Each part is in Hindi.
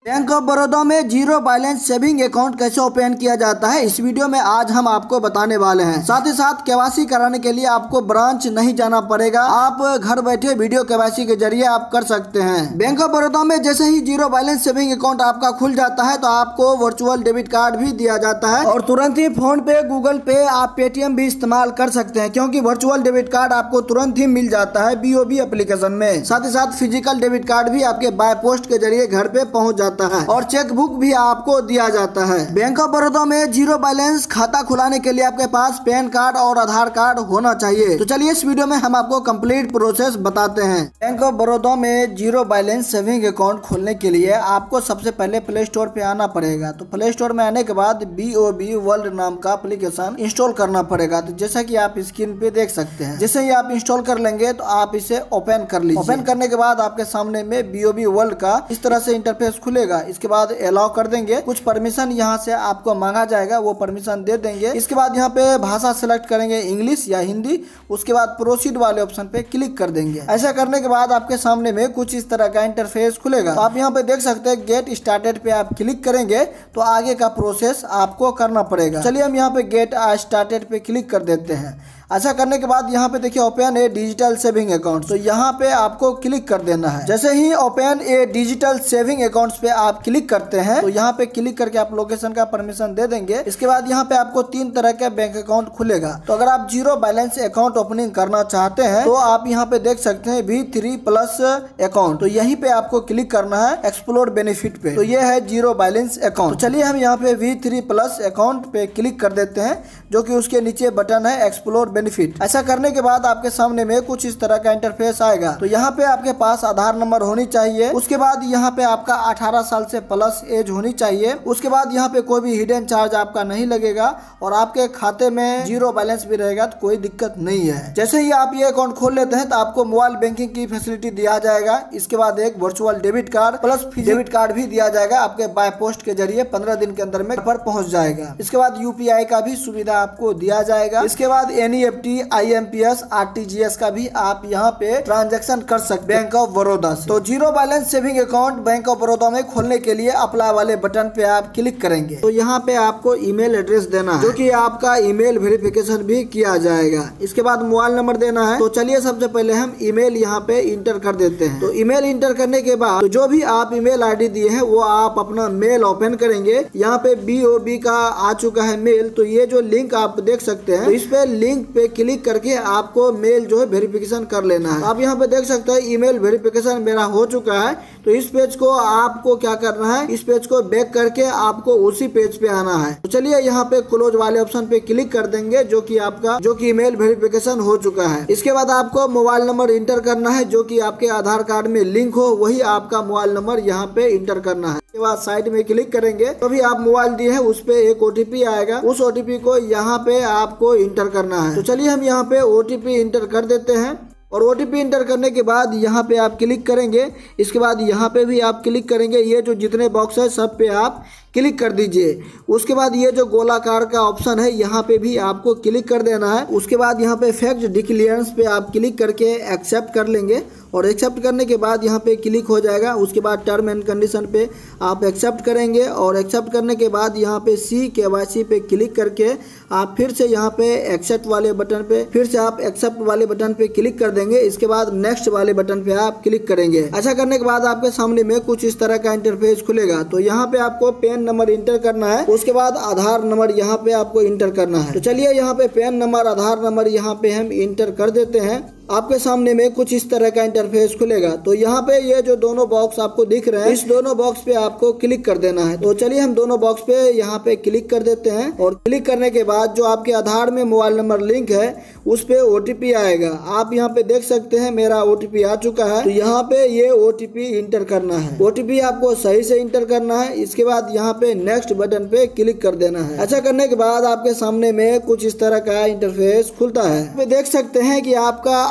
बैंक ऑफ बड़ौदा में जीरो बैलेंस सेविंग अकाउंट कैसे ओपन किया जाता है, इस वीडियो में आज हम आपको बताने वाले हैं। साथ ही साथ केवाईसी कराने के लिए आपको ब्रांच नहीं जाना पड़ेगा, आप घर बैठे वीडियो केवाईसी के जरिए आप कर सकते हैं। बैंक ऑफ बड़ौदा में जैसे ही जीरो बैलेंस सेविंग अकाउंट आपका खुल जाता है तो आपको वर्चुअल डेबिट कार्ड भी दिया जाता है और तुरंत ही फोन पे, गूगल पे, आप पेटीएम भी इस्तेमाल कर सकते हैं, क्योंकि वर्चुअल डेबिट कार्ड आपको तुरंत ही मिल जाता है BOB एप्लीकेशन में। साथ ही साथ फिजिकल डेबिट कार्ड भी आपके बाय पोस्ट के जरिए घर पे पहुंच जाता है और चेक बुक भी आपको दिया जाता है। बैंक ऑफ बड़ौदा में जीरो बैलेंस खाता खुलाने के लिए आपके पास पैन कार्ड और आधार कार्ड होना चाहिए। तो चलिए इस वीडियो में हम आपको कंप्लीट प्रोसेस बताते हैं। बैंक ऑफ बड़ौदा में जीरो बैलेंस सेविंग अकाउंट खोलने के लिए आपको सबसे पहले प्ले स्टोर पे आना पड़ेगा। तो प्ले स्टोर में आने के बाद BOB वर्ल्ड नाम का एप्लीकेशन इंस्टॉल करना पड़ेगा। तो जैसा कि आप स्क्रीन पे देख सकते हैं, जैसे ही आप इंस्टॉल कर लेंगे तो आप इसे ओपन कर लीजिए। ओपन करने के बाद आपके सामने में BOB वर्ल्ड का इस तरह से इंटरफेस खुलेगा। इसके बाद अलाउ कर देंगे। कुछ परमिशन यहाँ से आपको मांगा जाएगा, वो परमिशन दे देंगे। इसके बाद यहाँ पे भाषा सिलेक्ट करेंगे, इंग्लिश या हिंदी। उसके बाद प्रोसीड वाले ऑप्शन पे क्लिक कर देंगे। ऐसा करने के बाद आपके सामने में कुछ इस तरह का इंटरफेस खुलेगा। तो आप यहाँ पे देख सकते हैं गेट स्टार्टेड पे आप क्लिक करेंगे तो आगे का प्रोसेस आपको करना पड़ेगा। चलिए हम यहाँ पे गेट स्टार्टेड पे क्लिक कर देते हैं। ऐसा करने के बाद यहाँ पे देखिए open a digital saving account, तो यहाँ पे आपको क्लिक कर देना है। जैसे ही open a digital saving accounts पे आप क्लिक करते हैं तो यहाँ पे क्लिक करके आप लोकेशन का परमिशन दे देंगे। इसके बाद यहाँ पे आपको 3 तरह के बैंक अकाउंट खुलेगा। तो अगर आप जीरो बैलेंस अकाउंट ओपनिंग करना चाहते हैं तो आप यहाँ पे देख सकते हैं V3+ अकाउंट, तो यहीं पे आपको क्लिक करना है एक्सप्लोर बेनिफिट पे। तो ये है जीरो बैलेंस अकाउंट। तो चलिए हम यहाँ पे V3+ अकाउंट पे क्लिक कर देते हैं, जो कि उसके नीचे बटन है एक्सप्लोर बेनिफिट। ऐसा करने के बाद आपके सामने में कुछ इस तरह का इंटरफेस आएगा। तो यहाँ पे आपके पास आधार नंबर होनी चाहिए। उसके बाद यहाँ पे आपका 18 साल से प्लस एज होनी चाहिए। उसके बाद यहाँ पे कोई भी हिडन चार्ज आपका नहीं लगेगा और आपके खाते में जीरो बैलेंस भी रहेगा तो कोई दिक्कत नहीं है। जैसे ही आप ये अकाउंट खोल लेते हैं तो आपको मोबाइल बैंकिंग की फैसिलिटी दिया जाएगा। इसके बाद एक virtual debit card plus debit card भी दिया जाएगा, आपके बाय पोस्ट के जरिए 15 दिन के अंदर में पर पहुंच जाएगा। इसके बाद UPI का भी सुविधा आपको दिया जाएगा। इसके बाद NEFT, IMPS, RTGS का भी आप यहाँ पे ट्रांजैक्शन कर सकते हैं बैंक ऑफ बड़ौदा से। तो zero balance saving account bank of Baroda में खोलने के लिए अप्लाई वाले बटन पे आप क्लिक करेंगे। तो यहाँ पे आपको ईमेल एड्रेस देना है, जो कि आपका ईमेल वेरिफिकेशन भी किया जाएगा। इसके बाद मोबाइल नंबर देना है। तो चलिए सबसे पहले हम ईमेल यहाँ पे इंटर कर देते हैं। तो ईमेल इंटर करने के बाद तो जो भी आप ईमेल ID दिए हैं वो आप अपना मेल ओपन करेंगे। यहाँ पे BOB का आ चुका है मेल। तो ये जो लिंक आप देख सकते हैं, तो इस पे लिंक पे क्लिक करके आपको मेल जो है वेरिफिकेशन कर लेना है। आप यहाँ पे देख सकते हैं ईमेल वेरिफिकेशन मेरा हो चुका है। तो इस पेज को आपको क्या करना है, इस पेज को बैक करके आपको उसी पेज पे आना है। तो चलिए यहाँ पे क्लोज वाले ऑप्शन पे क्लिक कर देंगे, जो कि ईमेल वेरिफिकेशन हो चुका है। इसके बाद आपको मोबाइल नंबर इंटर करना है, जो कि आपके आधार कार्ड में लिंक हो, वही आपका मोबाइल नंबर यहाँ पे इंटर करना है। उसके बाद साइड में क्लिक करेंगे तो भी आप मोबाइल दिए हैं उस पे एक OTP आएगा, उस OTP को यहाँ पे आपको इंटर करना है। तो चलिए हम यहाँ पे OTP इंटर कर देते हैं और OTP इंटर करने के बाद यहाँ पे आप क्लिक करेंगे। इसके बाद यहाँ पे भी आप क्लिक करेंगे। ये जो जितने बॉक्स है सब पे आप क्लिक कर दीजिए। उसके बाद ये जो गोलाकार का ऑप्शन है यहाँ पे भी आपको क्लिक कर देना है। उसके बाद यहाँ पे फैक्ट डिक्लेरेंस पे आप क्लिक करके एक्सेप्ट कर लेंगे और एक्सेप्ट करने के बाद यहाँ पे क्लिक हो जाएगा। उसके बाद टर्म एंड कंडीशन पे आप एक्सेप्ट करेंगे और एक्सेप्ट करने के बाद यहाँ पे CKYC पे क्लिक करके आप फिर से यहाँ पे एक्सेप्ट वाले बटन पे फिर से आप एक्सेप्ट वाले बटन पे क्लिक कर देंगे। इसके बाद नेक्स्ट वाले बटन पे आप क्लिक करेंगे। ऐसा करने के बाद आपके सामने में कुछ इस तरह का इंटरफेस खुलेगा। तो यहाँ पे आपको पैन नंबर इंटर करना है। उसके बाद आधार नंबर यहाँ पे आपको इंटर करना है। तो चलिए यहाँ पे पैन नंबर, आधार नंबर यहाँ पे हम इंटर कर देते हैं। आपके सामने में कुछ इस तरह का इंटरफेस खुलेगा। तो यहाँ पे ये जो दोनों बॉक्स आपको दिख रहे हैं, इस दोनों बॉक्स पे आपको क्लिक कर देना है। तो चलिए हम दोनों बॉक्स पे यहाँ पे क्लिक कर देते हैं और क्लिक करने के बाद जो आपके आधार में मोबाइल नंबर लिंक है उस पे OTP आएगा। आप यहाँ पे देख सकते हैं मेरा OTP आ चुका है। तो यहाँ पे ये OTP इंटर करना है। OTP आपको सही से इंटर करना है। इसके बाद यहाँ पे नेक्स्ट बटन पे क्लिक कर देना है। ऐसा करने के बाद आपके सामने में कुछ इस तरह का इंटरफेस खुलता है। आप देख सकते हैं कि आपका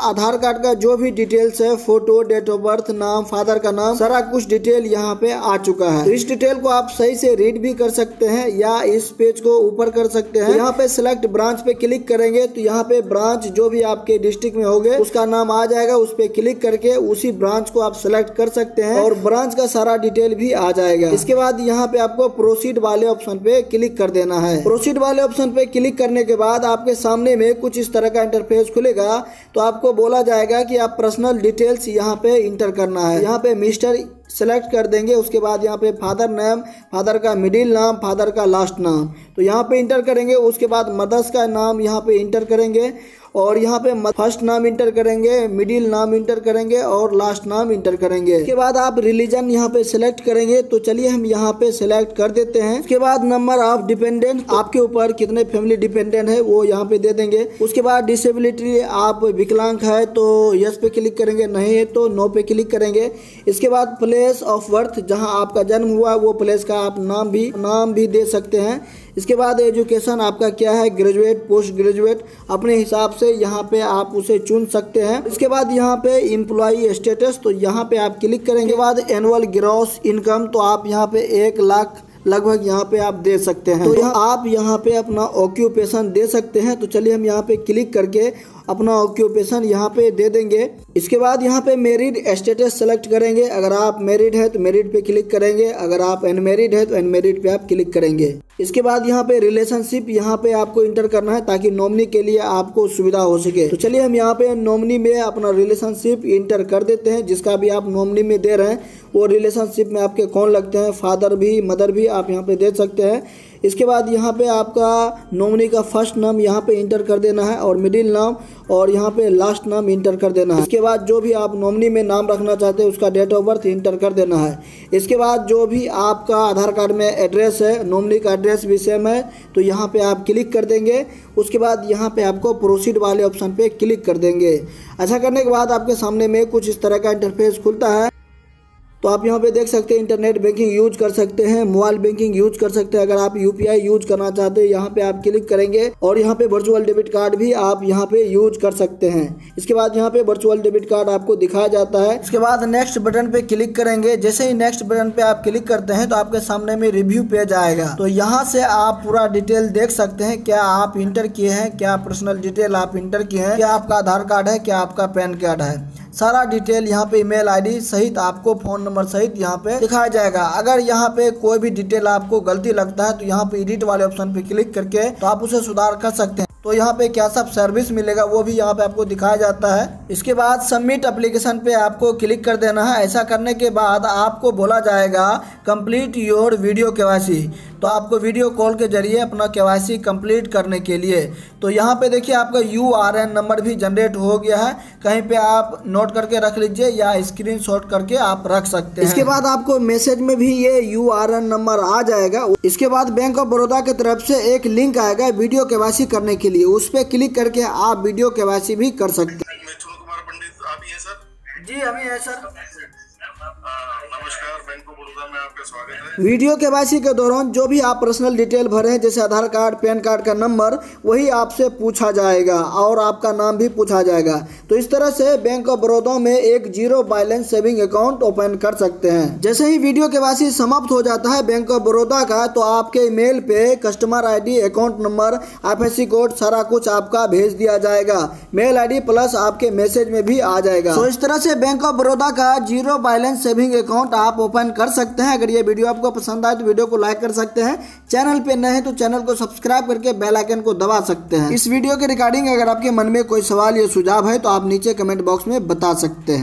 आधार कार्ड का जो भी डिटेल्स है, फोटो, डेट ऑफ बर्थ, नाम, फादर का नाम, सारा कुछ डिटेल यहाँ पे आ चुका है। तो इस डिटेल को आप सही से रीड भी कर सकते हैं या इस पेज को ऊपर कर सकते हैं। तो यहाँ पे सिलेक्ट ब्रांच पे क्लिक करेंगे तो यहाँ पे ब्रांच जो भी आपके डिस्ट्रिक्ट में होगे उसका नाम आ जाएगा। उस पे क्लिक करके उसी ब्रांच को आप सिलेक्ट कर सकते हैं और ब्रांच का सारा डिटेल भी आ जाएगा। इसके बाद यहाँ पे आपको प्रोसीड वाले ऑप्शन पे क्लिक कर देना है। प्रोसीड वाले ऑप्शन पे क्लिक करने के बाद आपके सामने में कुछ इस तरह का इंटरफेस खुलेगा। तो आपको बोला जाएगा कि आप पर्सनल डिटेल्स यहाँ पे इंटर करना है। यहाँ पे मिस्टर सेलेक्ट कर देंगे। उसके बाद यहाँ पे फादर नेम, फादर का मिडिल नाम, फादर का लास्ट नाम तो यहाँ पे इंटर करेंगे। उसके बाद मदर्स का नाम यहाँ पे इंटर करेंगे और यहाँ पे फर्स्ट नाम इंटर करेंगे, मिडिल नाम इंटर करेंगे और लास्ट नाम इंटर करेंगे। उसके बाद आप रिलीजन यहाँ पे सिलेक्ट करेंगे। तो चलिए हम यहाँ पे सिलेक्ट कर देते हैं। उसके बाद नंबर ऑफ डिपेंडेंट, आपके ऊपर कितने फैमिली डिपेंडेंट है वो यहाँ पे दे देंगे। उसके बाद डिसेबिलिटी, आप विकलांग है तो यस पे क्लिक करेंगे, नहीं है तो नो पे क्लिक करेंगे। इसके बाद प्लेस ऑफ बर्थ, जहाँ आपका जन्म हुआ वो प्लेस का आप नाम भी दे सकते हैं। इसके बाद एजुकेशन आपका क्या है, ग्रेजुएट, पोस्ट ग्रेजुएट, अपने हिसाब से यहाँ पे आप उसे चुन सकते हैं। इसके बाद यहाँ पे एम्प्लॉई स्टेटस, तो यहाँ पे आप क्लिक करेंगे। इसके बाद एनुअल ग्रॉस इनकम, तो आप यहाँ पे 1 लाख लगभग यहाँ पे आप दे सकते हैं। तो आप यहाँ पे अपना ऑक्यूपेशन दे सकते हैं। तो चलिए हम यहाँ पे क्लिक करके अपना ऑक्यूपेशन यहाँ पे दे देंगे। इसके बाद यहाँ पे मैरिड स्टेटस सेलेक्ट करेंगे। अगर आप मैरिड है तो मैरिड पे क्लिक करेंगे, अगर आप अनमैरिड है तो अनमैरिड पे आप क्लिक करेंगे। इसके बाद यहाँ पे रिलेशनशिप यहाँ पे आपको इंटर करना है ताकि नॉमिनी के लिए आपको सुविधा हो सके। तो चलिए हम यहाँ पे नॉमिनी में अपना रिलेशनशिप इंटर कर देते हैं। जिसका भी आप नॉमिनी में दे रहे हैं वो रिलेशनशिप में आपके कौन लगते हैं, फादर भी मदर भी आप यहाँ पे दे सकते हैं। इसके बाद यहाँ पे आपका नॉमिनी का फर्स्ट नाम यहाँ पे इंटर कर देना है और मिडिल नाम और यहाँ पे लास्ट नाम इंटर कर देना है। इसके बाद जो भी आप नॉमिनी में नाम रखना चाहते हैं उसका डेट ऑफ बर्थ इंटर कर देना है। इसके बाद जो भी आपका आधार कार्ड में एड्रेस है, नॉमिनी का एड्रेस भी सेम है तो यहाँ पे आप क्लिक कर देंगे। उसके बाद यहाँ पे आपको प्रोसीड वाले ऑप्शन पे क्लिक कर देंगे। ऐसा करने के बाद आपके सामने में कुछ इस तरह का इंटरफेस खुलता है। तो आप यहाँ पे देख सकते हैं इंटरनेट बैंकिंग यूज कर सकते हैं, मोबाइल बैंकिंग यूज कर सकते हैं। अगर आप यूपीआई यूज करना चाहते हैं यहाँ पे आप क्लिक करेंगे और यहाँ पे वर्चुअल डेबिट कार्ड भी आप यहाँ पे यूज कर सकते हैं। इसके बाद यहाँ पे वर्चुअल डेबिट कार्ड आपको दिखाया जाता है। इसके बाद नेक्स्ट बटन पे क्लिक करेंगे। जैसे ही नेक्स्ट बटन पे आप क्लिक करते हैं तो आपके सामने में रिव्यू पेज आएगा। तो यहाँ से आप पूरा डिटेल देख सकते हैं, क्या आप इंटर किए हैं, क्या पर्सनल डिटेल आप इंटर किए हैं, क्या आपका आधार कार्ड है, क्या आपका पैन कार्ड है, सारा डिटेल यहाँ पे ईमेल आईडी सहित आपको फोन नंबर सहित यहाँ पे दिखाया जाएगा। अगर यहाँ पे कोई भी डिटेल आपको गलती लगता है तो यहाँ पे एडिट वाले ऑप्शन पे क्लिक करके तो आप उसे सुधार कर सकते हैं। तो यहाँ पे क्या सब सर्विस मिलेगा वो भी यहाँ पे आपको दिखाया जाता है। इसके बाद सबमिट एप्लीकेशन पे आपको क्लिक कर देना है। ऐसा करने के बाद आपको बोला जाएगा कंप्लीट योर वीडियो केवाईसी। तो आपको वीडियो कॉल के जरिए अपना केवाईसी कंप्लीट करने के लिए तो यहाँ पे देखिए आपका URN नंबर भी जनरेट हो गया है। कहीं पे आप नोट करके रख लीजिए या स्क्रीनशॉट करके आप रख सकते हैं। इसके बाद आपको मैसेज में भी ये URN नंबर आ जाएगा। इसके बाद बैंक ऑफ बड़ौदा की तरफ से एक लिंक आएगा वीडियो केवाईसी करने के लिए, उस पर क्लिक करके आप वीडियो केवाईसी भी कर सकते हैं। पंडित आप ही हैं सर? जी हम ही हैं सर। नमस्कार, बैंक ऑफ बड़ौदा में आपका स्वागत है। वीडियो केवाईसी के दौरान जो भी आप पर्सनल डिटेल भरे हैं जैसे आधार कार्ड, पैन कार्ड का नंबर, वही आपसे पूछा जाएगा और आपका नाम भी पूछा जाएगा। तो इस तरह से बैंक ऑफ बड़ौदा में एक zero balance saving account open कर सकते हैं। जैसे ही वीडियो केवाईसी समाप्त हो जाता है बैंक ऑफ बड़ौदा का तो आपके ईमेल पे customer ID, account number, IFSC code सारा कुछ आपका भेज दिया जाएगा। मेल ID प्लस आपके मैसेज में भी आ जाएगा। तो इस तरह से बैंक ऑफ बड़ौदा का जीरो बैलेंस सेविंग अकाउंट आप ओपन कर सकते हैं। अगर ये वीडियो आपको पसंद आए तो वीडियो को लाइक कर सकते हैं। चैनल पे नए हैं तो चैनल को सब्सक्राइब करके बेल आइकन को दबा सकते हैं। इस वीडियो के रिगार्डिंग अगर आपके मन में कोई सवाल या सुझाव है तो आप नीचे कमेंट बॉक्स में बता सकते हैं।